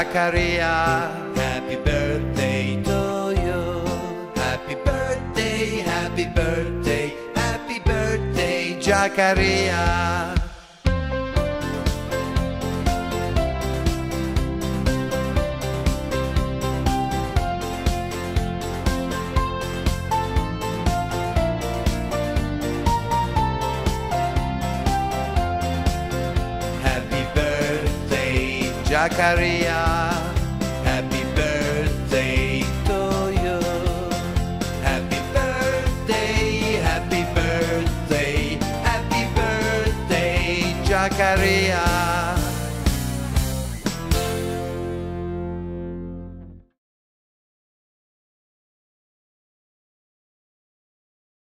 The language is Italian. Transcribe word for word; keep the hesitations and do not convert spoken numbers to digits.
Giacaria. Happy birthday to you. Happy birthday, happy birthday, happy birthday, Giacaria. Happy birthday, Giacaria. Happy birthday to you. Happy birthday, happy birthday, happy birthday, Giacaria.